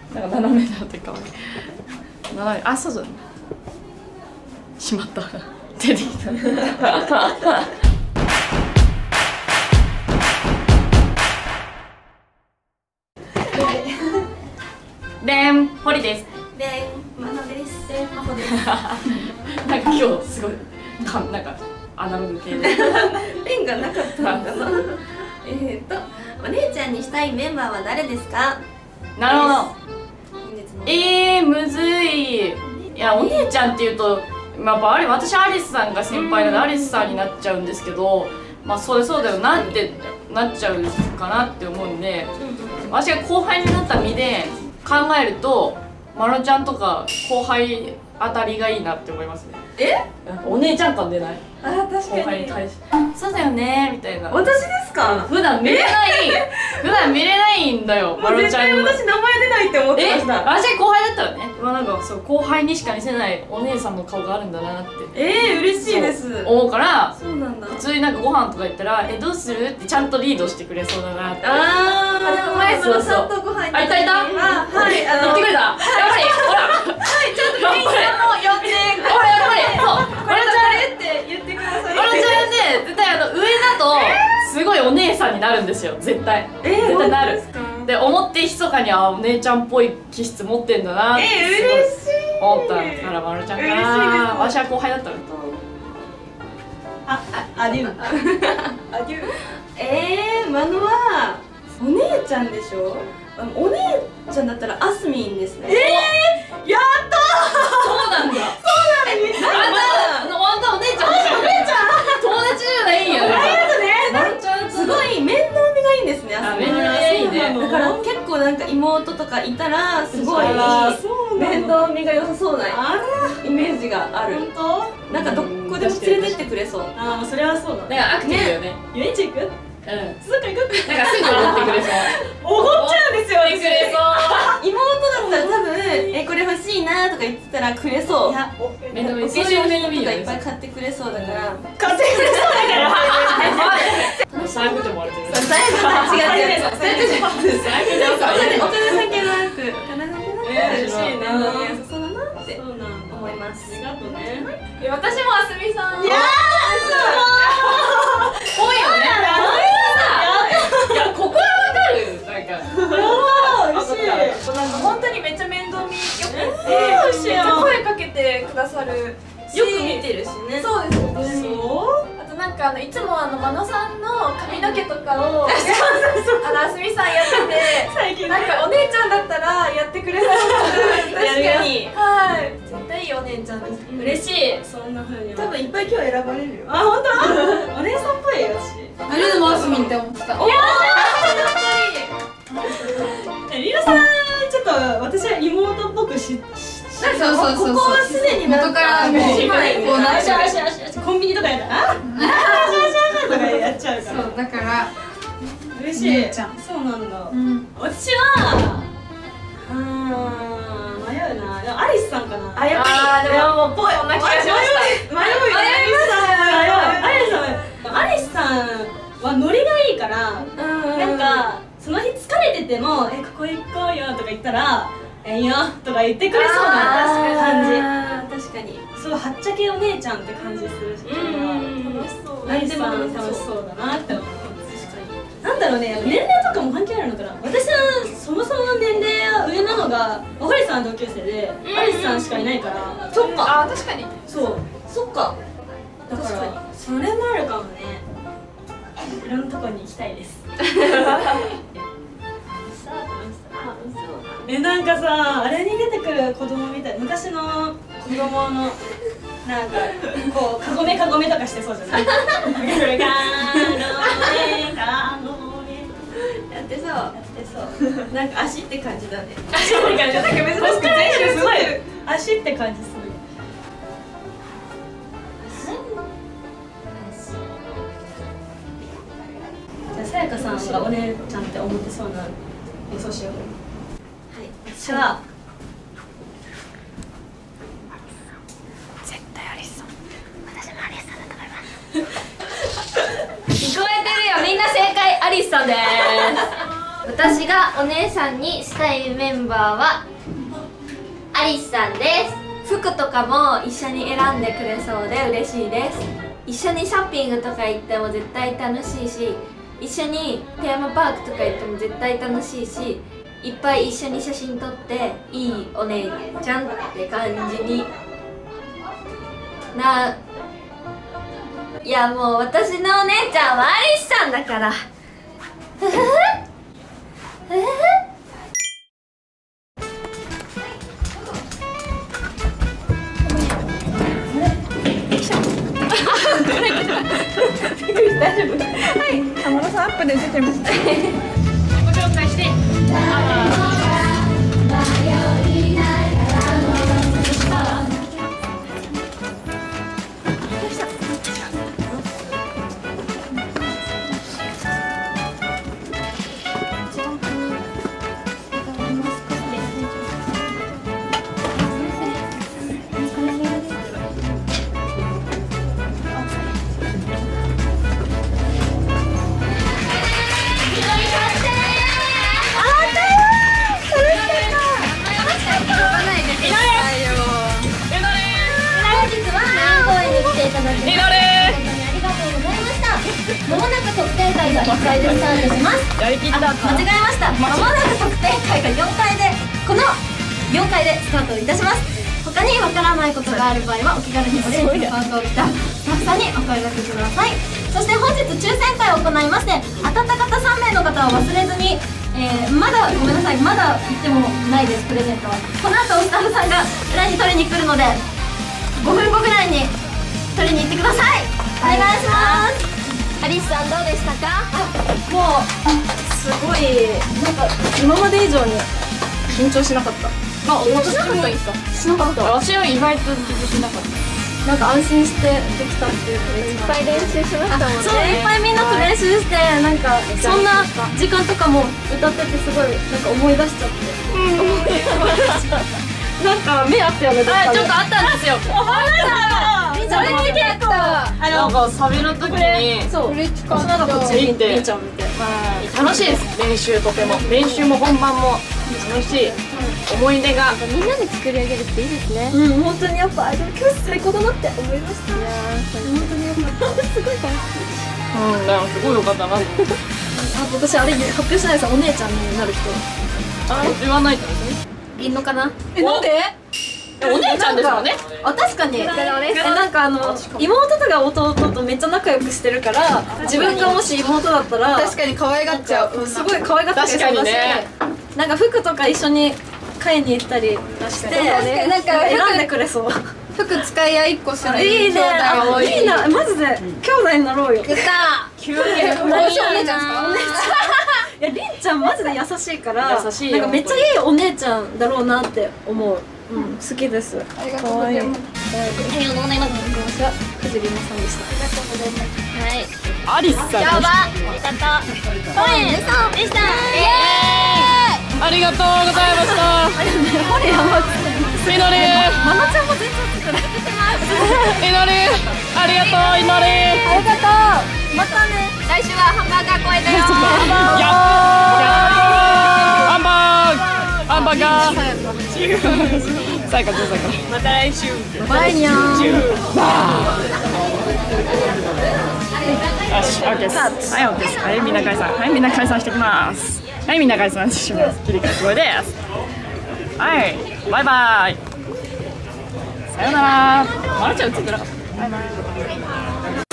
なんか斜めだってかわいい。斜め、あ、そうそう。しまった。出てきた。でん、ホリです。 でん、マナです。 でん、マホです。なんか今日すごいなんかアナログ系でペンがなかったのかな。お姉ちゃんにしたいメンバーは誰ですか？ なるほど。むずい。いや、お姉ちゃんっていうと、まあ、私アリスさんが先輩なのでアリスさんになっちゃうんですけど、まあそうだよなってなっちゃうかなって思うんで、私が後輩になった身で考えるとまろちゃんとか後輩あたりがいいなって思いますね。お姉ちゃん感出ない？ あ、確かに。 後輩に対してそうだよねみたいな。 私ですか？ 普段見れないんだよ、まろちゃんに。 私名前出ないって思ってました。 私が後輩だったらね、まあなんかそう後輩にしか見せないお姉さんの顔があるんだなって嬉しいです。 思うから、 そうなんだ。 普通になんかご飯とか行ったら「どうする?」ってちゃんとリードしてくれそうだなって。 でも前そのさんとご飯行った時に、 いたはい、 言ってくれた。やっぱりほら、 ちょっと店員さんも呼んで、 ほらやっぱりそう、 これ誰って言ってください。 まろちゃんね、絶対上だとすごいお姉さんになるんですよ、絶対。絶対なる。で思って密かにお姉ちゃんっぽい気質持ってんだなってすごい思ったからまろちゃんかな。私は後輩だったらアデュー。アデュー。マノはお姉ちゃんでしょ。お姉ちゃんだったらアスミンですね。やったー。 そうなんだ。そうなんだ。あんたお姉ちゃん。友達じゃないんや。 ありがとね。 まろちゃんすごい面倒見がいいんですね。 あ、面倒見がいいね。 だから結構なんか妹とかいたらすごい面倒見が良さそうなイメージがある。本当？なんかどこでも連れてってくれそう。 ああ、それはそうだ。 なんかアクティブだよね。 遊園地行く？ うん。 どっか行く？ なんかすぐ踊ってくれそう。 おごっちゃうんですよ。 くれそう。 妹だったら多分これ欲しいなとか言ってたらくれそう。いや、お化粧品とかいっぱい買ってくれそうだから。 買ってくれそうだから。 財布でもあるけど。 違う。お金関係なく。 嬉しいな。 そうだなって思います。 ありがとうね。 私もあすみさん。 いや多いよね。いや、ここはわかる。なんか。 嬉しい。 なんか本当にめっちゃ面倒見よくて、めっちゃ声かけてくださる。 よく見てるしね。 そうですよね。あとなんかいつも真野さんの髪の毛とかをあすみさんやってて、なんかお姉ちゃんだったらやってくれそうな。 確かに。 はい。絶対いいお姉ちゃんです。 嬉しい。そんな風に。 多分いっぱい今日選ばれるよ。 あ、本当？お姉さんっぽいよ私。 あれでもあすみんって思ってた。 おお。 リナさん、ちょっと私は妹っぽくし。 なんかここはすでに元から姉妹こうなっちゃう。コンビニとかやったらとかやっちゃうから。 そうだから嬉しい。そうなんだ。私は迷うな。でもアリスさんかな。 あ、やっぱり。でももうぽい。 そんな気がしました。 迷うよ。アリスさんはノリがいいから、なんかその日疲れててもここ行こうよとか言ったら。いいよとか言ってくれそうな感じ。 確かに。 そう、はっちゃけお姉ちゃんって感じするし、 楽しそう。 アリスさん楽しそうだなって思う。なんだろうね、年齢とかも関係あるのかな。私はそもそも年齢が上なのがホリさん同級生でアリスさんしかいないから。 そっか。 あ、確かに。 そう、 そっか。 だからそれもあるかもね。いろんなとこに行きたいです。なんかさ、あれに出てくる子供みたい、昔の子供のなんかこうカゴメとかしてそうじゃない？やってそう。なんか足って感じだね。 足って感じ。なんか珍しく全身すごい足って感じする。じゃあさやかさんがお姉ちゃんって思ってそうな予想しよう。私は絶対アリスさん。 私もアリスさんだと思います。聞こえてるよ、みんな正解アリスさんです。 私がお姉さんにしたいメンバーはアリスさんです。服とかも一緒に選んでくれそうで嬉しいです。一緒にショッピングとか行っても絶対楽しいし、一緒にテーマパークとか行っても絶対楽しいし、いっぱい一緒に写真撮っていいお姉ちゃんって感じにいやもう私のお姉ちゃんはアリスさんだから浜田さんアップで出てます。 自己紹介して。 まもなく特典会が1階でスタートします。 やりきった。 間違えました。まもなく特典会が4階でこの4階でスタートいたします。他にわからないことがある場合はお気軽にオレンジのパーカーを着たスタッフさんにお声掛けください。そして本日抽選会を行いまして、当たった方3名の方は忘れずに、まだごめんなさい、まだ言ってもないです。プレゼントはこの後スタッフさんが裏に取りに来るので5分後ぐらいに取りに行ってください。お願いします。アリスさんどうでしたか？ もうすごいなんか今まで以上に緊張しなかった。 私もいいか。 しなかった。 私は意外と緊張しなかった。 なんか安心してできたっていうのでいっぱい練習しましたもんね。そう、いっぱいみんなと練習してなんかそんな時間とかも歌っててすごいなんか思い出しちゃって。なんか目あったよね。 ちょっとあったんですよ。 それ見てた。 なんかサビの時にそう。その後こっちにりんちゃん見て。 楽しいです。練習とても練習も本番も楽しい思い出がみんなで作り上げるっていいですね。 うん、本当にやっぱアイドル教室最高だなって思いました。いやー、本当にやっぱすごい楽しい。 だからすごい良かったな。 私あれ発表しないです。お姉ちゃんになる人。 言わないとですね。 いんのかな？ なんで？お姉ちゃんですよね。 確かに。なんか妹とか弟とめっちゃ仲良くしてるから、自分がもし妹だったら確かに可愛がっちゃう。 すごい可愛がってくれそうだし、 確かにね。 なんか服とか一緒に買いに行ったりしてなんか選んでくれそう。 服使い合いっこする。 いいね。いいな。マジで兄弟になろうよ。 やった。 急にお姉ちゃんですか？お姉ちいや、りんちゃんマジで優しいから優しいよなんかめっちゃいいお姉ちゃんだろうなって思う。うん、好きです。 ありがとうございます。 おはようございます。 私は藤りまさんでした。 ありがとうございます。はい。 アリスさんでした。 ありがとう。ホエさんでした。 ありがとうございました。 ホリ山みのりまなちゃんも全然作ってみのりありがとう。いのりありがとう。またね。 来週はハンバーガー公演だよ。 ハンバーガー最後また来週バイニャー。 よし、OK です。はい、OK です。はい、みんな解散。はい、みんな解散してきます。はい、みんな解散します。切り替えすごいです。はい、バイバイ。さよなら。まなちゃん映ってなかった。バイバイ。